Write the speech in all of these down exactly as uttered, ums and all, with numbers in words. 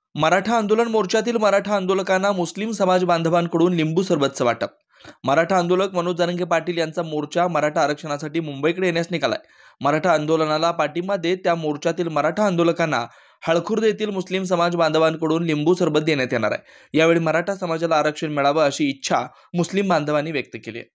मराठा आंदोलन मोर्चातील मराठा आंदोलकांना मुस्लिम समाज बांधवांकडून लिंबू सरबतचं वाटप। मराठा आंदोलक मनोज जरांगे पाटील यांचा मोर्चा मराठा आरक्षणासाठी मुंबईकडे येण्यास निघालाय। मराठा आंदोलनाला पाठिंबा देत त्या मोर्चातील मराठा आंदोलकांना हळखुर्द येथील मुस्लिम समाज बांधवांकडून लिंबू सरबत देण्यात येणार आहे। यावेळी मराठा समाजाला आरक्षण मिळावं अशी इच्छा मुस्लिम बांधवांनी व्यक्त केली आहे।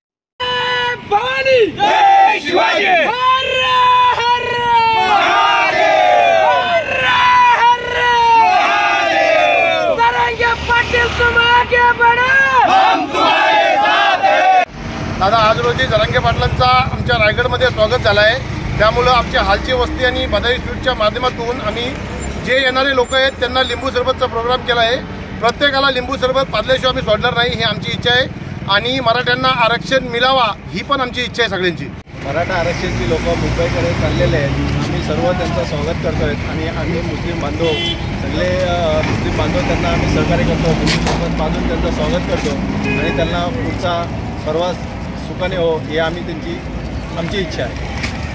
दादा, आज रोजी जरांगे पाटलांचा आमच्या रायगडमध्ये स्वागत झालं आहे। त्यामुळे आमच्या हालची वस्ती आणि बदाई स्वीटच्या माध्यमातून आम्ही जे येणारे लोक आहेत त्यांना लिंबू सरबतचा प्रोग्राम केला आहे। प्रत्येकाला लिंबू सरबत पाजल्याशिवाय आम्ही सोडणार नाही, ही आमची इच्छा आहे। आणि मराठ्यांना आरक्षण मिळावा ही पण आमची इच्छा आहे सगळ्यांची। मराठा आरक्षणची लोक मुंबईकडे चाललेले आहेत, आम्ही सर्व त्यांचं स्वागत करतो आहेत आणि आम्ही मुस्लिम बांधव सगळे मुस्लिम बांधव त्यांना आम्ही सहकार्य करतो, लिंबू सरबत पाजून त्यांचं स्वागत करतो आणि त्यांना पुढचा प्रवास सुखाने हो ही आम्ही त्यांची आमची इच्छा आहे।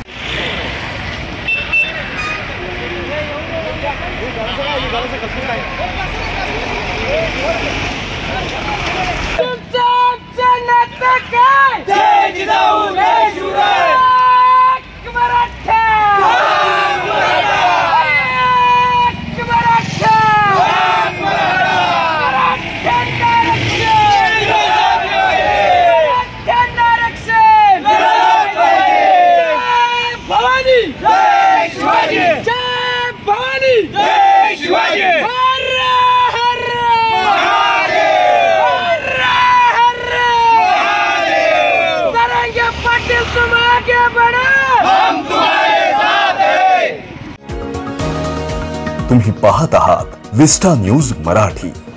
तुम आगे बढ़ो, हम तुम्हारे साथ हैं। तुम्ही पाहत आहात विस्टा न्यूज मराठी।